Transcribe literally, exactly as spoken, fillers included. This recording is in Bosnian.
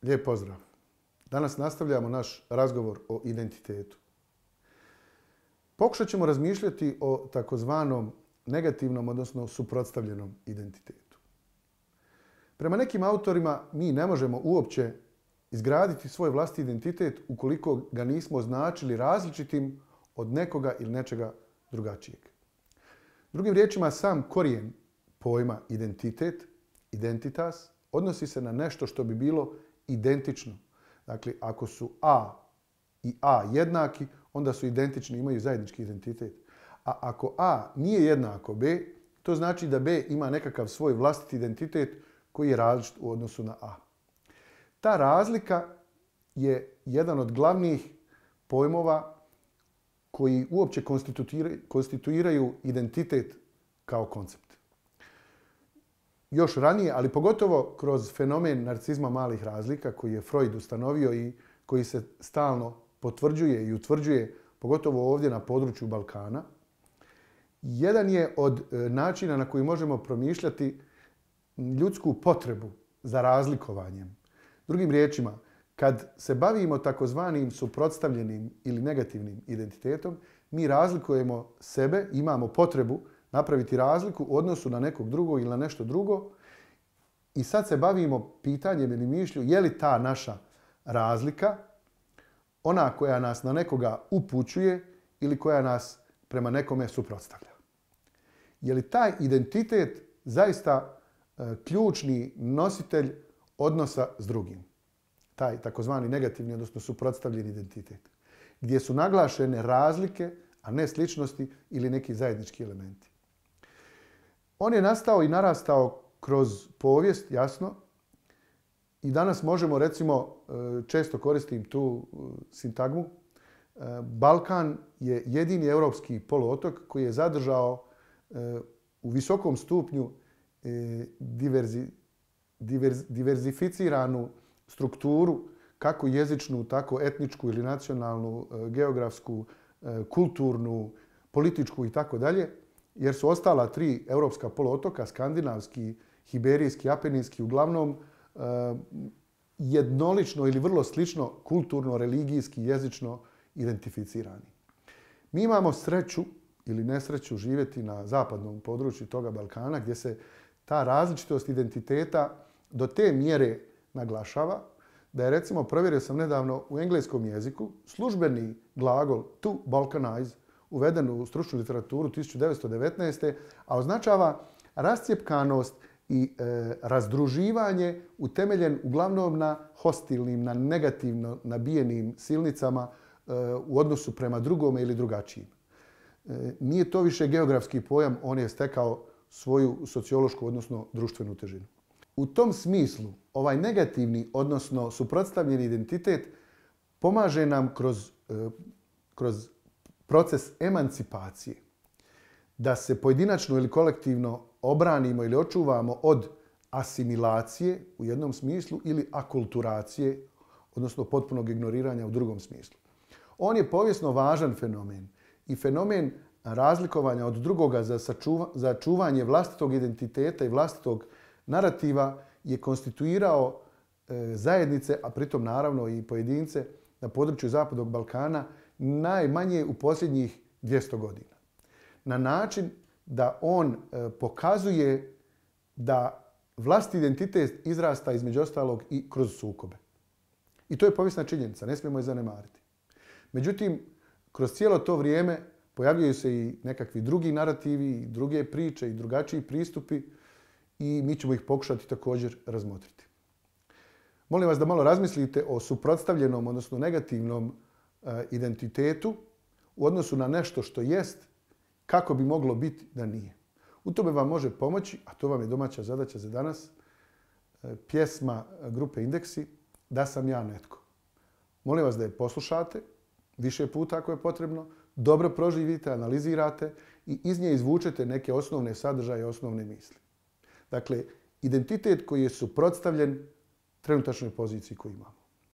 Lijep pozdrav. Danas nastavljamo naš razgovor o identitetu. Pokušat ćemo razmišljati o takozvanom negativnom, odnosno suprotstavljenom identitetu. Prema nekim autorima mi ne možemo uopće izgraditi svoj vlastiti identitet ukoliko ga nismo označili različitim od nekoga ili nečega drugačijeg. Drugim riječima, sam korijen pojma identitet, identitas, odnosi se na nešto što bi bilo identično. Dakle, ako su A i A jednaki, onda su identični, imaju zajednički identitet. A ako A nije jednako B, to znači da B ima nekakav svoj vlastiti identitet koji je različit u odnosu na A. Ta razlika je jedan od glavnih pojmova koji uopće konstituiraju identitet kao koncept. Još ranije, ali pogotovo kroz fenomen narcizma malih razlika koji je Freud ustanovio i koji se stalno potvrđuje i utvrđuje, pogotovo ovdje na području Balkana, jedan je od načina na koji možemo promišljati ljudsku potrebu za razlikovanjem. Drugim riječima, kad se bavimo takozvanim suprotstavljenim ili negativnim identitetom, mi razlikujemo sebe, imamo potrebu napraviti razliku u odnosu na nekog drugog ili na nešto drugo i sad se bavimo pitanjem ili mišlju je li ta naša razlika ona koja nas na nekoga upućuje ili koja nas prema nekome suprotstavlja. Je li taj identitet zaista e, ključni nositelj odnosa s drugim? Taj takozvani negativni, odnosno suprotstavljeni identitet. Gdje su naglašene razlike, a ne sličnosti ili neki zajednički elementi. On je nastao i narastao kroz povijest, jasno. I danas možemo, recimo, često koristim tu sintagmu, Balkan je jedini europski poluotok koji je zadržao u visokom stupnju diverzi, diverz, diverzificiranu strukturu, kako jezičnu, tako etničku ili nacionalnu, geografsku, kulturnu, političku i tako dalje, jer su ostala tri europska poluotoka, skandinavski, hiberijski, apeninski, uglavnom jednolično ili vrlo slično kulturno, religijski, jezično identificirani. Mi imamo sreću ili nesreću živjeti na zapadnom području toga Balkana gdje se ta različitost identiteta do te mjere naglašava da je, recimo, provjerio sam nedavno u engleskom jeziku službeni glagol to balkanize uveden u stručnu literaturu tisuću devetsto devetnaeste. a označava rascjepkanost i e, razdruživanje utemeljen uglavnom na hostilnim, na negativno nabijenim silnicama e, u odnosu prema drugome ili drugačijim. E, nije to više geografski pojam, on je stekao svoju sociološku, odnosno društvenu težinu. U tom smislu, ovaj negativni, odnosno suprotstavljeni identitet pomaže nam kroz, e, kroz proces emancipacije da se pojedinačno ili kolektivno obranimo ili očuvamo od asimilacije u jednom smislu ili akulturacije, odnosno potpunog ignoriranja u drugom smislu. On je povijesno važan fenomen i fenomen razlikovanja od drugoga za, sačuva, za čuvanje vlastitog identiteta i vlastitog narativa je konstituirao e, zajednice, a pritom naravno i pojedince na području Zapadnog Balkana najmanje u posljednjih dvjesto godina. Na način da on e, pokazuje da vlastiti identitet izrasta između ostalog i kroz sukobe. I to je povijesna činjenica, ne smijemo je zanemariti. Međutim, kroz cijelo to vrijeme pojavljuju se i nekakvi drugi narativi, i druge priče i drugačiji pristupi i mi ćemo ih pokušati također razmotriti. Molim vas da malo razmislite o suprotstavljenom, odnosno negativnom e, identitetu u odnosu na nešto što jest, kako bi moglo biti da nije. U tome vam može pomoći, a to vam je domaća zadaća za danas, pjesma grupe Indeksi Da sam ja netko. Molim vas da je poslušate više puta ako je potrebno, dobro proživite, analizirate i iz nje izvučete neke osnovne sadržaje, osnovne misli. Dakle, identitet koji je suprotstavljen trenutačnoj poziciji koju imamo.